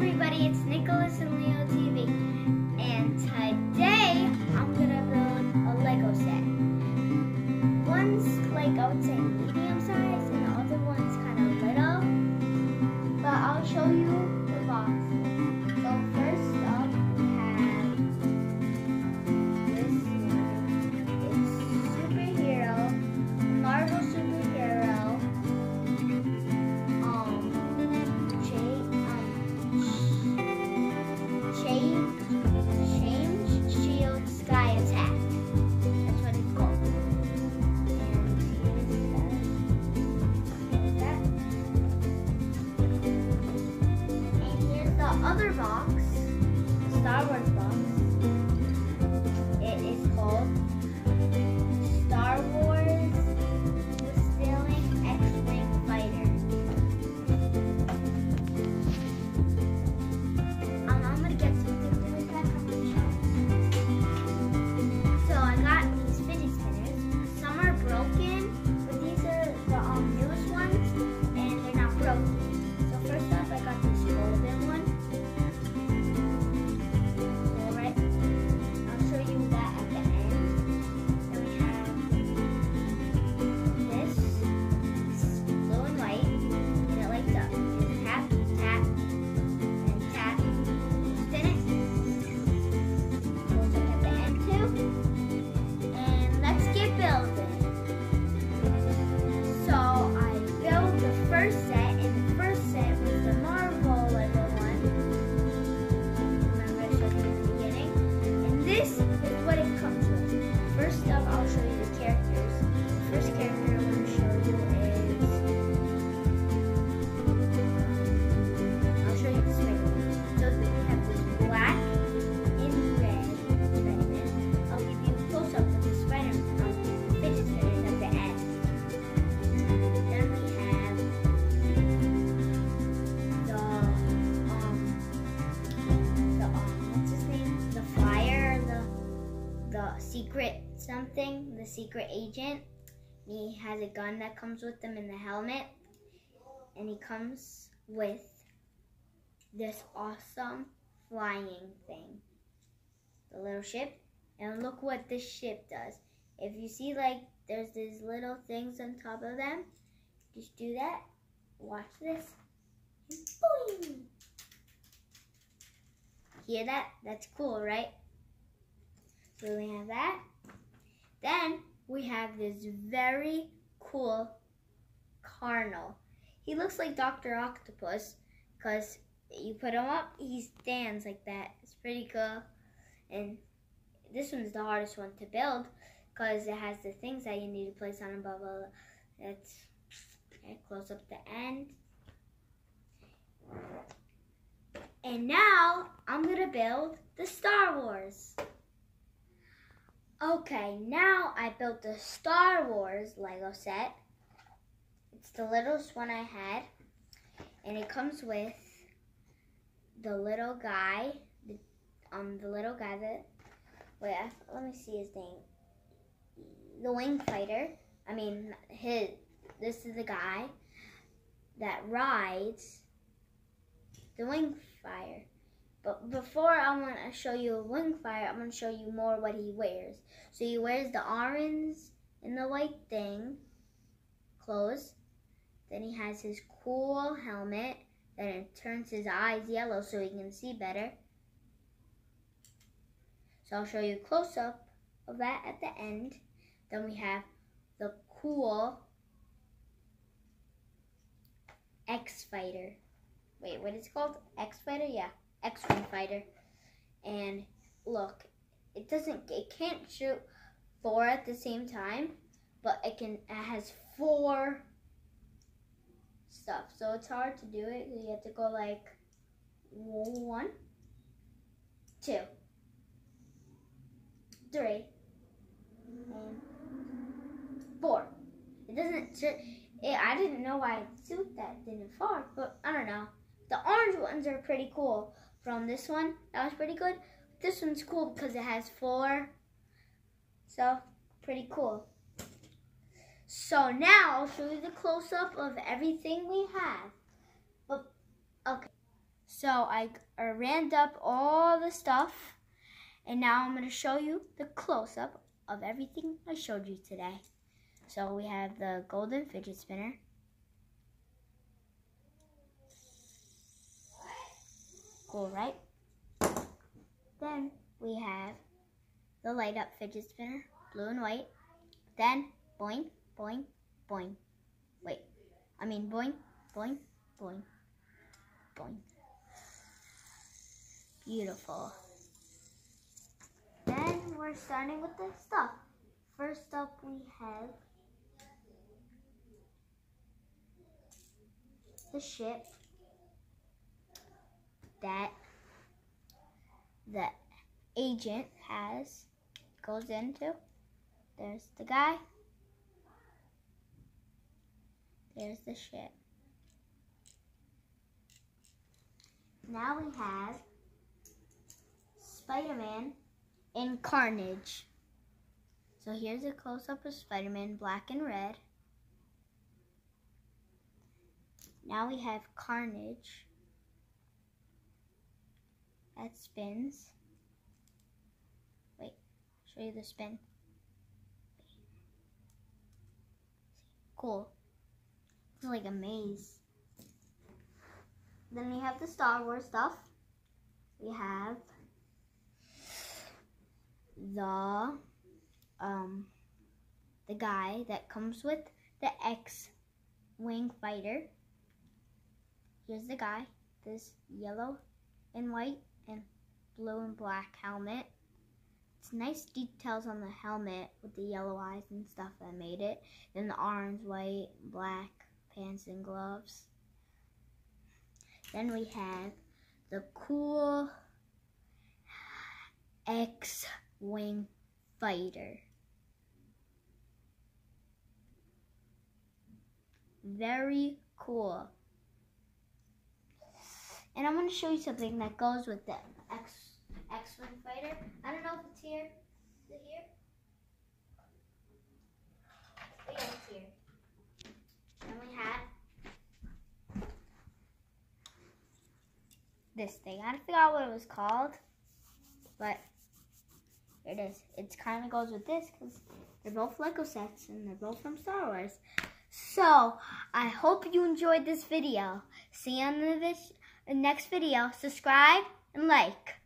everybody, it's Nicholas and Leo TV, and today I'm gonna build a Lego set. One's like, I would say, medium size, and the other one's kind of little, but I'll show you the box. So first up, we have this one. It's superhero, Marvel superhero. Change Shield Sky Attack. That's what it's called. And that. And here's the other box, the Star Wars box. It is called Star Wars Wheeling X-Wing Fighter. I'm gonna get something really back on my shelf. So I got these fidget spinners. Some are broken, but these are the newest ones, and they're not broken. So first up, I got this golden one. Alright, I'll show you that at the end. Then we have this. It's blue and white, and it lights up. It's tap, tap, and tap. Spin it. Goes up at the end too. And let's get building. So I built the first set, and the first set was the Marvel Lego one. Remember I showed you in the beginning? And this is what it comes with. First up, I'll show you the characters. The first character I want to show you is... I'll show you the Spider-Man. So we have this black and red Spider-Man. I'll give you a close-up of the Spider-Man, fidget spinners at the end. Then we have what's his name? The Flyer, the secret something, the secret agent. He has a gun that comes with him in the helmet, and he comes with this awesome flying thing, the little ship. And look what this ship does. If you see, like, there's these little things on top of them, just do that. Watch this. And boing! Hear that? That's cool, right? So we have that. Then we have this very cool Carnal. He looks like Dr. Octopus because you put him up, he stands like that. It's pretty cool. And this one's the hardest one to build because it has the things that you need to place on him, blah, blah, blah. That's okay, close up the end. And now I'm gonna build the Star Wars. Okay, now I built the Star Wars Lego set. It's the littlest one I had, and it comes with the little guy, the little guy that, wait, let me see his name. The wing fighter. I mean, this is the guy that rides the wing fire. But before I want to show you a wing fire, I'm going to show you more what he wears. So he wears the orange and the white thing, clothes. Then he has his cool helmet. Then it turns his eyes yellow so he can see better. So I'll show you a close-up of that at the end. Then we have the cool X-Fighter. Wait, what is it called? X-Fighter? Yeah, X-Wing Fighter. And look, it can't shoot 4 at the same time, but it has 4 stuff. So it's hard to do it. You have to go like 1, 2, 3, and 4. It doesn't. I didn't know why suit that didn't fall, but I don't know. The orange ones are pretty cool. From this one, that was pretty good. This one's cool because it has 4. So pretty cool. So now I'll show you the close-up of everything we have. Okay. So I ran up all the stuff, and now I'm going to show you the close-up of everything I showed you today. So we have the golden fidget spinner. Cool, right? Then we have the light up fidget spinner, blue and white. Then boing, boing, boing. Boing, boing, boing, boing. Beautiful. Then we're starting with the stuff. First up we have the ship that the agent goes into. There's the guy. There's the ship. Now we have Spider-Man and Carnage. So here's a close-up of Spider-Man, black and red. Now we have Carnage that spins. Wait, show you the spin. Cool. It's like a maze. Then we have the Star Wars stuff. We have the guy that comes with the X-Wing fighter. Here's the guy, this yellow and white and blue and black helmet. It's nice details on the helmet with the yellow eyes and stuff that made it. Then the orange, white, black pants and gloves. Then we have the cool X-Wing fighter. Very cool. And I'm going to show you something that goes with the X-Wing fighter. I don't know if it's here. Is it here? Oh, yeah, it's here. Then we have this thing. I figure out what it was called, but here it is. It kind of goes with this because they're both Lego sets and they're both from Star Wars. So I hope you enjoyed this video. See you on the next video. Subscribe and like.